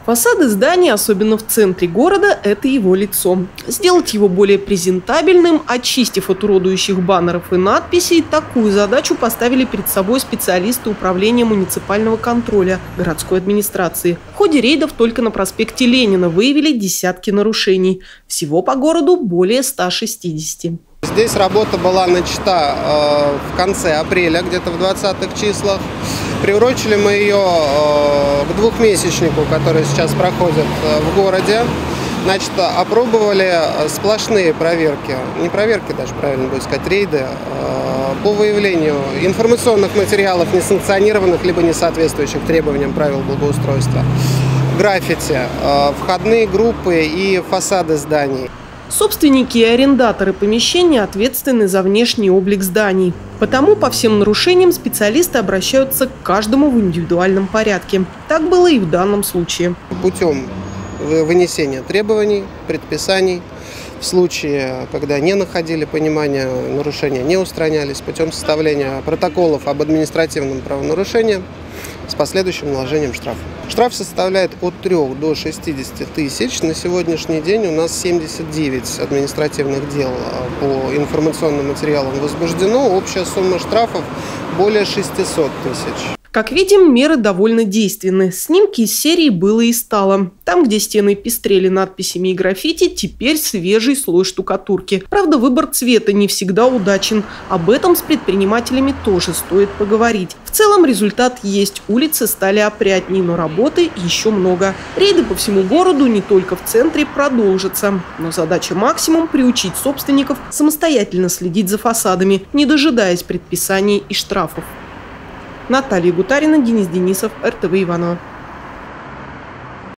Фасады зданий, особенно в центре города, это его лицо. Сделать его более презентабельным, очистив от уродующих баннеров и надписей, такую задачу поставили перед собой специалисты управления муниципального контроля городской администрации. В ходе рейдов только на проспекте Ленина выявили десятки нарушений. Всего по городу более 160. Здесь работа была начата в конце апреля, где-то в 20-х числах. Приурочили мы ее к двухмесячнику, который сейчас проходит в городе. Значит, опробовали сплошные проверки, не проверки даже, правильно будет сказать, рейды, по выявлению информационных материалов, несанкционированных либо не соответствующих требованиям правил благоустройства, граффити, входные группы и фасады зданий. Собственники и арендаторы помещения ответственны за внешний облик зданий. Потому по всем нарушениям специалисты обращаются к каждому в индивидуальном порядке. Так было и в данном случае. Путем вынесения требований, предписаний, в случае, когда не находили понимания, нарушения не устранялись, путем составления протоколов об административном правонарушении с последующим наложением штрафа. Штраф составляет от 3 до 60 тысяч. На сегодняшний день у нас 79 административных дел по информационным материалам возбуждено. Общая сумма штрафов более 600 тысяч. Как видим, меры довольно действенны. Снимки из серии «Было и стало». Там, где стены пестрели надписями и граффити, теперь свежий слой штукатурки. Правда, выбор цвета не всегда удачен. Об этом с предпринимателями тоже стоит поговорить. В целом результат есть. Улицы стали опрятнее, но работы еще много. Рейды по всему городу, не только в центре, продолжатся. Но задача максимум – приучить собственников самостоятельно следить за фасадами, не дожидаясь предписаний и штрафов. Наталья Гутарина, Денис Денисов, РТВ Иваново.